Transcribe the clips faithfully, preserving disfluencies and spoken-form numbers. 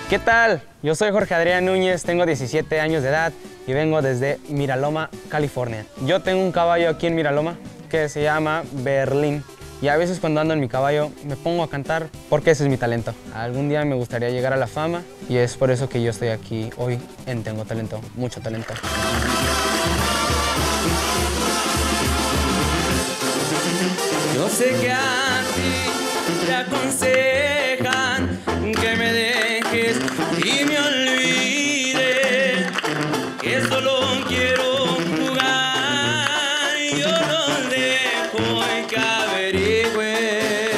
¿Qué tal? Yo soy Jorge Adrián Núñez, tengo diecisiete años de edad y vengo desde Miraloma, California. Yo tengo un caballo aquí en Miraloma que se llama Berlín y a veces cuando ando en mi caballo me pongo a cantar porque ese es mi talento. Algún día me gustaría llegar a la fama y es por eso que yo estoy aquí hoy en Tengo Talento, mucho talento. Yo sé que a ti te aconsejan que me dejes y me olvide, que solo quiero jugar, yo los dejo y que averigüen.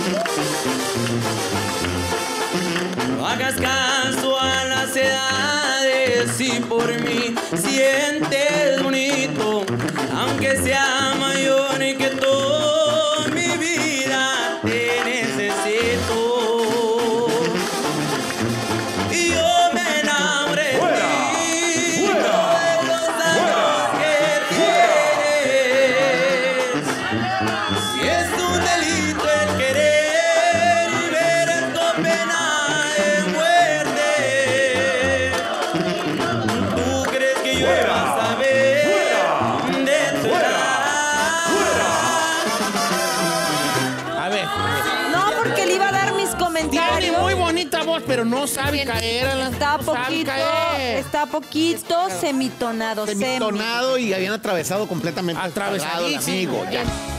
No hagas caso a las edades y por mí sientes bonito, aunque sea mayor y que toda mi vida te necesito. Y yo me enamoré de ti, de los años que tienes. Si es un delito el querer y ver esto pena de muerte, ¿tú crees que yo iba a saber de tu edad? A ver, No, porque le iba a dar mis tiene comentarios. muy bonita voz, pero no sabe caer. a las- Está no sabe poquito, caer. está poquito semitonado. Semitonado y habían atravesado completamente. Atravesadísimo. amigo, ya.